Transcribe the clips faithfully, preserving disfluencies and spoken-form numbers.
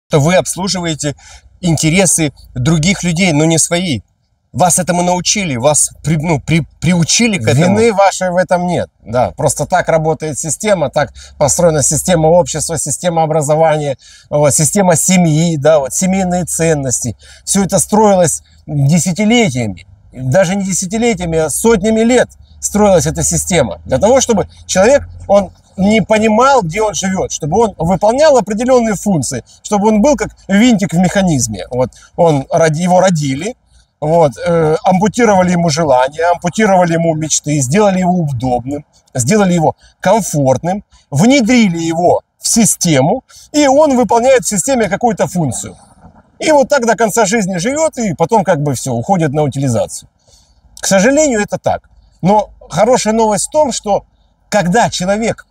что вы обслуживаете интересы других людей, но не свои. Вас этому научили, вас при, ну, при, приучили к этому. Вины вашей в этом нет. Да, просто так работает система, так построена система общества, система образования, вот, система семьи, да, вот, семейные ценности. Все это строилось десятилетиями, даже не десятилетиями, а сотнями лет строилась эта система. Для того, чтобы человек, он не понимал, где он живет, чтобы он выполнял определенные функции, чтобы он был как винтик в механизме. Вот, он, его родили, вот, э, ампутировали ему желания, ампутировали ему мечты, сделали его удобным, сделали его комфортным, внедрили его в систему, и он выполняет в системе какую-то функцию. И вот так до конца жизни живет, и потом как бы все, уходит на утилизацию. К сожалению, это так. Но хорошая новость в том, что когда человек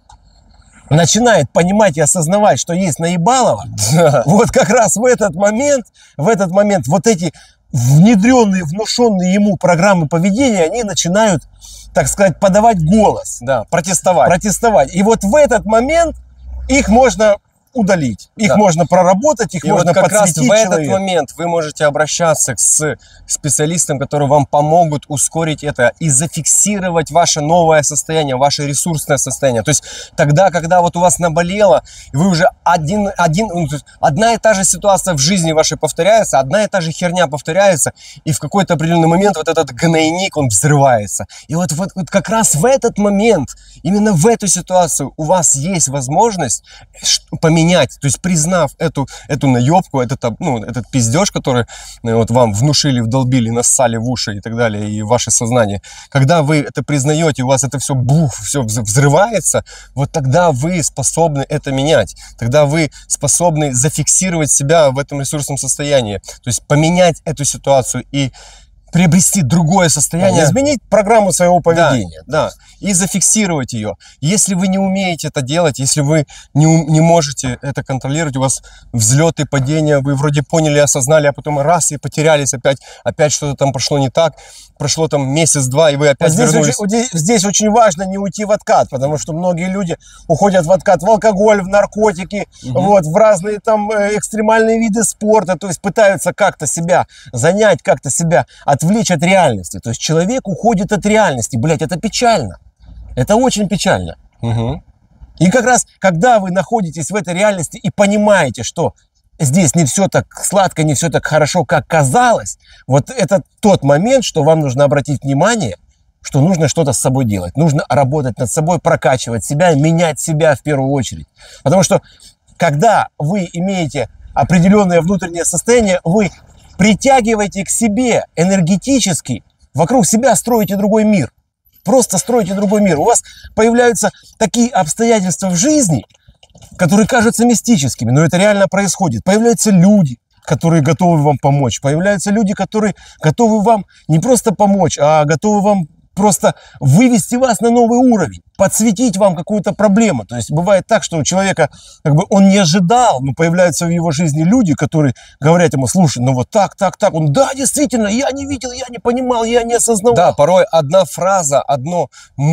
начинает понимать и осознавать, что есть наебалово, вот как раз в этот момент, в этот момент вот эти внедренные, внушенные ему программы поведения, они начинают, так сказать, подавать голос. Да, протестовать. Протестовать. И вот в этот момент их можно удалить, их да. можно проработать, их и можно вот как подсветить раз в человеку. этот момент вы можете обращаться с специалистам, которые вам помогут ускорить это и зафиксировать ваше новое состояние, ваше ресурсное состояние. То есть тогда, когда вот у вас наболело, вы уже один, один, одна и та же ситуация в жизни вашей повторяется, одна и та же херня повторяется, и в какой-то определенный момент вот этот гнойник, он взрывается. И вот, вот, вот как раз в этот момент, именно в эту ситуацию у вас есть возможность поменять, то есть признав эту, эту наебку, этот, ну, этот пиздеж, который вот вам внушили, вдолбили, нассали в уши и так далее, и ваше сознание, когда вы это признаете, у вас это все бух, все взрывается, вот тогда вы способны это менять, тогда вы способны зафиксировать себя в этом ресурсном состоянии, то есть поменять эту ситуацию и приобрести другое состояние. Изменить программу своего поведения. Да, да, и зафиксировать ее. Если вы не умеете это делать, если вы не, не можете это контролировать, у вас взлеты, падения, вы вроде поняли, осознали, а потом раз и потерялись опять, опять что-то там пошло не так, прошло там месяц-два, и вы опять здесь вернулись. Очень, здесь очень важно не уйти в откат, потому что многие люди уходят в откат в алкоголь, в наркотики, угу. вот, в разные там экстремальные виды спорта, то есть пытаются как-то себя занять, как-то себя отвлечь от реальности. То есть человек уходит от реальности. Блять, это печально. Это очень печально. Угу. И как раз, когда вы находитесь в этой реальности и понимаете, что здесь не все так сладко, не все так хорошо, как казалось, вот это тот момент, что вам нужно обратить внимание, что нужно что-то с собой делать. Нужно работать над собой, прокачивать себя, менять себя в первую очередь. Потому что, когда вы имеете определенное внутреннее состояние, вы притягиваете к себе энергетически, вокруг себя строите другой мир. Просто строите другой мир. У вас появляются такие обстоятельства в жизни, которые кажутся мистическими, но это реально происходит. Появляются люди, которые готовы вам помочь. Появляются люди, которые готовы вам не просто помочь, а готовы вам просто вывести вас на новый уровень, подсветить вам какую-то проблему. То есть бывает так, что у человека, как бы он не ожидал, но появляются в его жизни люди, которые говорят ему: слушай, ну вот так, так, так. Он: да, действительно, я не видел, я не понимал, я не осознавал. Да, порой одна фраза, одно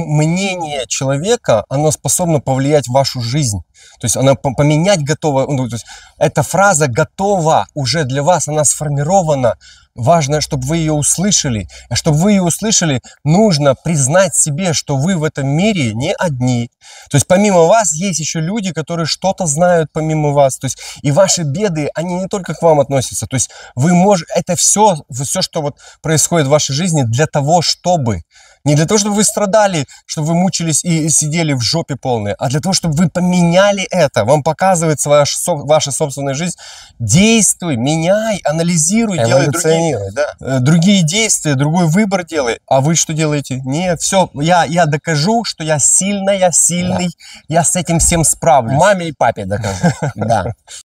мнение человека, оно способно повлиять в вашу жизнь. То есть она поменять готова, ну, то есть эта фраза готова уже для вас, она сформирована. Важно, чтобы вы ее услышали. А чтобы вы ее услышали, нужно признать себе, что вы в этом мире не одни. То есть помимо вас есть еще люди, которые что-то знают помимо вас. То есть и ваши беды, они не только к вам относятся. То есть вы можете, это все, все, что вот происходит в вашей жизни, для того, чтобы... Не для того, чтобы вы страдали, чтобы вы мучились и сидели в жопе полной, а для того, чтобы вы поменяли это. Вам показывается ваша, ваша собственная жизнь. Действуй, меняй, анализируй, делай другие, да. другие действия, другой выбор делай. А вы что делаете? Нет, все, я, я докажу, что я сильная, я сильный, да. я с этим всем справлюсь. Маме и папе докажу, да.